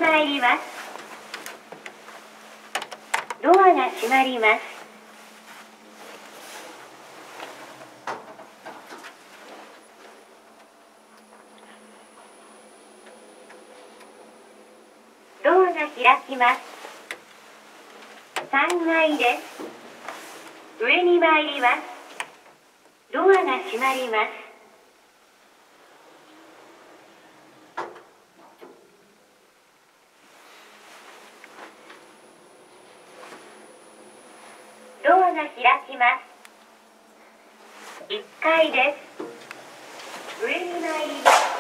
参ります。ドアが閉まります。ドアが開きます。3階です。上に参ります。ドアが閉まります。ドアが開きます。1階です。上に参ります。